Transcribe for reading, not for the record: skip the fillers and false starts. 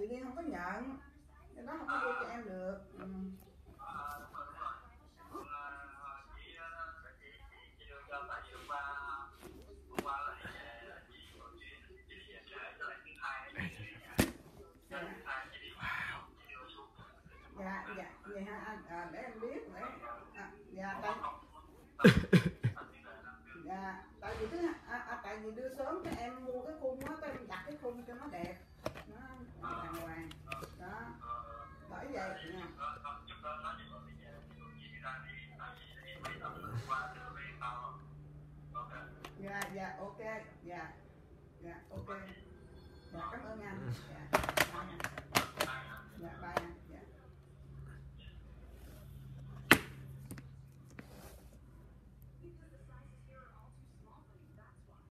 chị Duyên không có nhận, cái đó không có đưa cho em được. Dạ vậy hả anh? Để em biết để dạ tại vì tại vì đưa sớm cho em mua cái khung á, em đặt cái khung cho nó đẹp, nó đàng hoàng đó, bởi vậy nha. Dạ ok, dạ ok, dạ cảm ơn anh. Dạ.